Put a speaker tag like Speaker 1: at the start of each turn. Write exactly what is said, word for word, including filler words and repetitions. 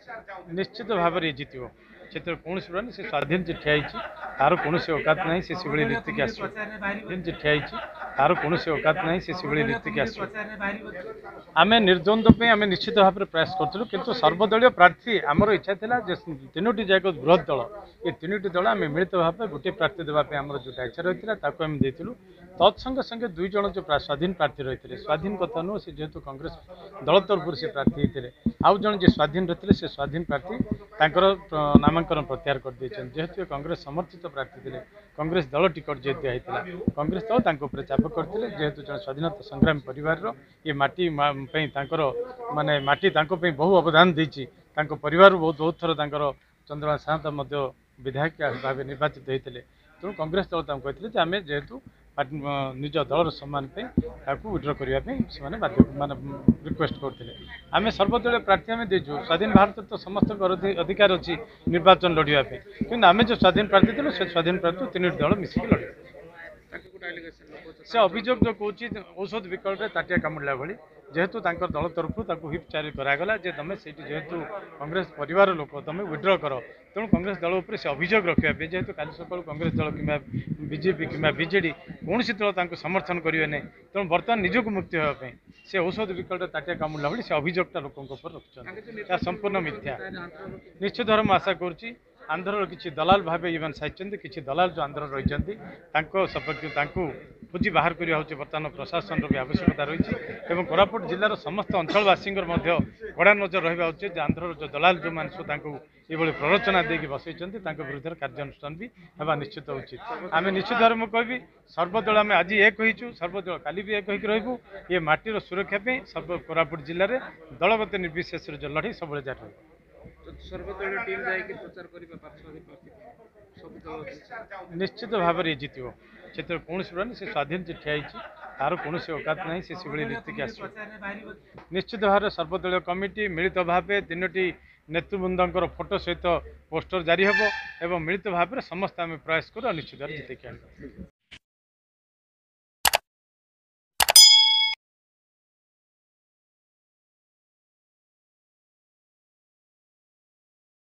Speaker 1: निश्चित भाव में जितब से कौन से स्वाधीन से ठिया तार कौन औकात ना से नीति की आस ठिया तार कौन औकात ना से नीति की आस आम निर्द्वंद आम निश्चित भाव में प्रयास करूँ किंतु सर्वदलीय प्रार्थी आमर इच्छा था तीनो जाक बृहत दल ये तीनो दल आम मिलित भाव गोटे प्रार्थी देवाई आम जो इच्छा रही है तत्संगे संगे दुई जन जो स्वाधीन प्रार्थी रही है स्वाधीन कथा नुह से जेहेतु कांग्रेस दल तरफ से प्रार्थी होते आउ जन जी स्वाधीन रही से स्वाधीन प्रार्थी नामांकन प्रत्याहार कर जेहेतु कांग्रेस समर्थित प्रार्थी थे कांग्रेस दल टिकट जे दिया कांग्रेस दल चाप करते जेहेतु जन स्वाधीनता संग्रामी परिवार ये माटी माने माटी बहु अवदान देती परिवार बहुत बहुत थर चंद्रमा साहता विधायक भाव निर्वाचित होते तेणु कांग्रेस दल कहते आम जेहेतु निज दलर सम्मान विड्र करने बाध्य मान रिक्वेस्ट करते आम सर्वदलीय प्रार्थी आम देचु स्वाधीन भारत तो समस्त अधिकार अच्छी निर्वाचन लड़ाई कि आम जो स्वाधीन प्रार्थी थे से स्वाधीन प्रार्थी तीन दल मिसिक लड़े से अभियोग जो कौन औषध विकल्प ताटिया कामुड़ा भाई जेहेतु दल तरफ व्हिप जारी करागला जे तुम से जेहेतु कांग्रेस परिवार लोक तुम विड्र कर तेणु कांग्रेस दल उपर से अभियोग रखापे जेहेतु काली सकाल कांग्रेस दल कि बीजेपी कि बीजेडी कौन दल समर्थन करेंगे नहीं तेणु बर्तमान निजक मुक्ति होगापी से औषध विकल्प ताटिया कामुड़ा भाई से अभियोगटा लोकों रखुच्च संपूर्ण मिथ्या निश्चित भाव में आशा करुच्ची आंध्र किसी दलाल भाव इवेन साइंट किसी दलाल जो आंध्र रही सपक्ष खोजी बाहर करवा हूँ बर्तमान प्रशासन भी आवश्यकता रही कोरापुट जिलार समस्त अंचलवासी कड़ा नजर रहा उचित आंध्र जो दलाल जो मान ये प्ररोचना देकी बसई विरुद्ध कार्यानुष्ठान भी होगा निश्चित उचित आम निश्चित भाव में कहि सर्वदल आम आज एक हो सर्वदल काली भी एक हो ये माटीर सुरक्षा सर्व कोरापुट जिले में दलगत निर्विशेष जो लड़ाई सब जारी
Speaker 2: सर्वदलीय टीम जाइए प्रचार
Speaker 1: निश्चित भाव में जितब से कौन से स्वाधीन से ठिया तार कौन औकात ना से नीति की आस निश्चित भाव में सर्वदलीय कमिटी मिलित भाव तीनो नेतृवृंद फोटो सहित पोस्टर जारी होब एवं मिलित भाव में समस्त आम प्रयास कर निश्चित भाव जितेक